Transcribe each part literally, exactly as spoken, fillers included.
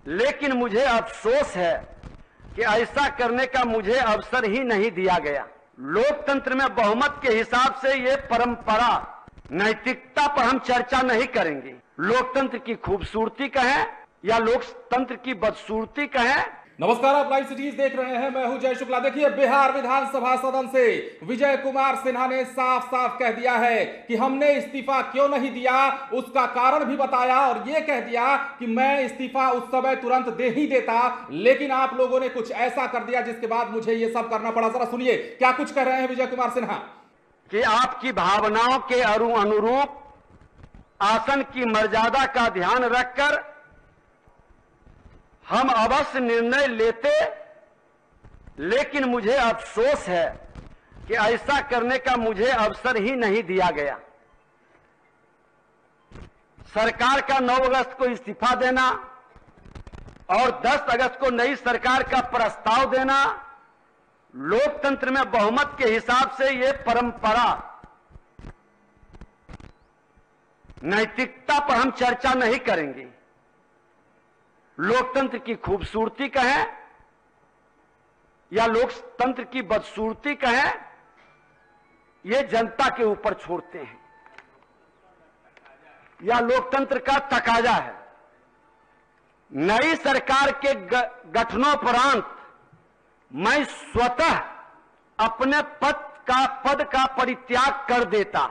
लेकिन मुझे अफसोस है कि ऐसा करने का मुझे अवसर ही नहीं दिया गया। लोकतंत्र में बहुमत के हिसाब से ये परंपरा, नैतिकता पर हम चर्चा नहीं करेंगे। लोकतंत्र की खूबसूरती कहें या लोकतंत्र की बदसूरती कहें। नमस्कार, आप लाइव सिटीज देख रहे हैं। मैं हूं जय शुक्ला। देखिए, बिहार विधानसभा सदन से विजय कुमार सिन्हा ने साफ साफ कह दिया है कि हमने इस्तीफा क्यों नहीं दिया, उसका कारण भी बताया और यह कह दिया कि मैं इस्तीफा उस समय तुरंत दे ही देता, लेकिन आप लोगों ने कुछ ऐसा कर दिया जिसके बाद मुझे यह सब करना पड़ा। जरा सुनिए क्या कुछ कह रहे हैं विजय कुमार सिन्हा। कि आपकी भावनाओं के अरु अनुरूप आसन की मर्यादा का ध्यान रखकर हम अवश्य निर्णय लेते, लेकिन मुझे अफसोस है कि ऐसा करने का मुझे अवसर ही नहीं दिया गया। सरकार का नौ अगस्त को इस्तीफा देना और दस अगस्त को नई सरकार का प्रस्ताव देना, लोकतंत्र में बहुमत के हिसाब से ये परंपरा, नैतिकता पर हम चर्चा नहीं करेंगे। लोकतंत्र की खूबसूरती कहें या लोकतंत्र की बदसूरती कहें, ये जनता के ऊपर छोड़ते हैं या लोकतंत्र का तकाजा है। नई सरकार के गठनोपरांत मैं स्वतः अपने पद का पद का परित्याग कर देता,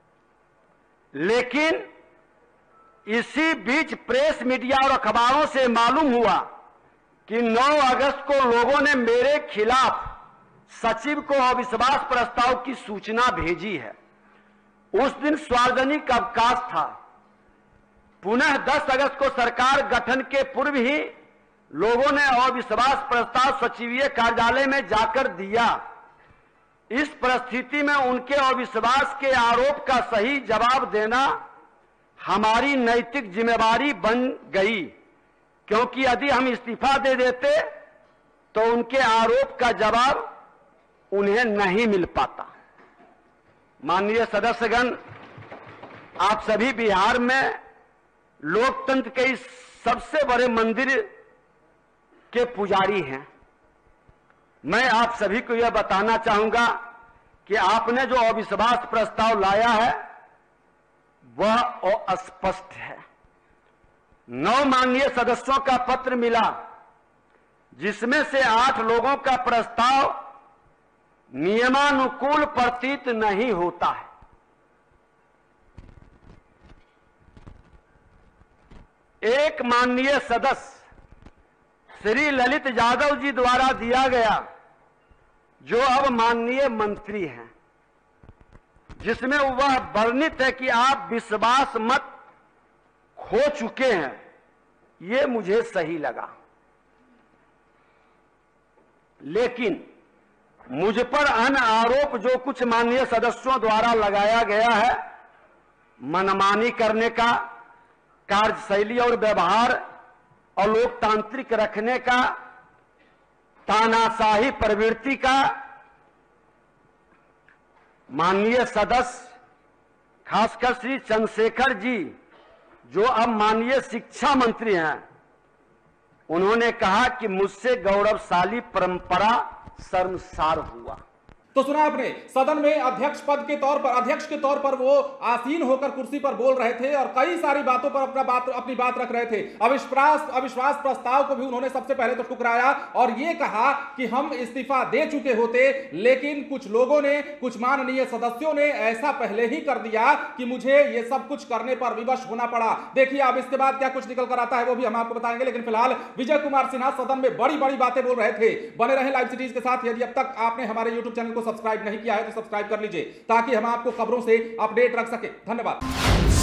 लेकिन इसी बीच प्रेस मीडिया और अखबारों से मालूम हुआ कि नौ अगस्त को लोगों ने मेरे खिलाफ सचिव को अविश्वास प्रस्ताव की सूचना भेजी है। उस दिन सार्वजनिक अवकाश था। पुनः दस अगस्त को सरकार गठन के पूर्व ही लोगों ने अविश्वास प्रस्ताव सचिवीय कार्यालय में जाकर दिया। इस परिस्थिति में उनके अविश्वास के आरोप का सही जवाब देना हमारी नैतिक जिम्मेवारी बन गई, क्योंकि यदि हम इस्तीफा दे देते तो उनके आरोप का जवाब उन्हें नहीं मिल पाता। माननीय सदस्यगण, आप सभी बिहार में लोकतंत्र के इस सबसे बड़े मंदिर के पुजारी हैं। मैं आप सभी को यह बताना चाहूंगा कि आपने जो अविश्वास प्रस्ताव लाया है वह अस्पष्ट है। नौ माननीय सदस्यों का पत्र मिला, जिसमें से आठ लोगों का प्रस्ताव नियमानुकूल प्रतीत नहीं होता है। एक माननीय सदस्य श्री ललित यादव जी द्वारा दिया गया, जो अब माननीय मंत्री हैं, जिसमें वह वर्णित है कि आप विश्वास मत खो चुके हैं। ये मुझे सही लगा, लेकिन मुझ पर अन्य आरोप जो कुछ माननीय सदस्यों द्वारा लगाया गया है, मनमानी करने का, कार्यशैली और व्यवहार और लोकतांत्रिक रखने का, तानाशाही प्रवृत्ति का, माननीय सदस्य खासकर श्री चंद्रशेखर जी, जो अब माननीय शिक्षा मंत्री हैं, उन्होंने कहा कि मुझसे गौरवशाली परंपरा शर्मसार हुआ। तो सुना आपने, सदन में अध्यक्ष पद के तौर पर, अध्यक्ष के तौर पर वो आसीन होकर कुर्सी पर बोल रहे थे और कई सारी बातों पर अपना बात अपनी बात रख रहे थे। अविश्वास अविश्वास प्रस्ताव को भी उन्होंने सबसे पहले तो ठुकराया और ये कहा कि हम इस्तीफा दे चुके होते, लेकिन कुछ लोगों ने, कुछ माननीय सदस्यों ने ऐसा पहले ही कर दिया कि मुझे ये सब कुछ करने पर विवश होना पड़ा। देखिए अब इसके बाद क्या कुछ निकल कर आता है वो भी हम आपको बताएंगे, लेकिन फिलहाल विजय कुमार सिन्हा सदन में बड़ी बड़ी बातें बोल रहे थे। बने रहे लाइव सिटीज के साथ। यदि अब तक आपने हमारे यूट्यूब चैनल को सब्सक्राइब नहीं किया है तो सब्सक्राइब कर लीजिए, ताकि हम आपको खबरों से अपडेट रख सके। धन्यवाद।